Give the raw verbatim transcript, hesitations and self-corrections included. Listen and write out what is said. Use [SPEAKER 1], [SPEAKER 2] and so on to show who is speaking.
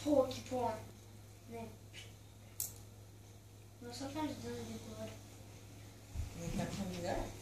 [SPEAKER 1] porcupine. And then, well, sometimes it doesn't do good.
[SPEAKER 2] And you can't do that.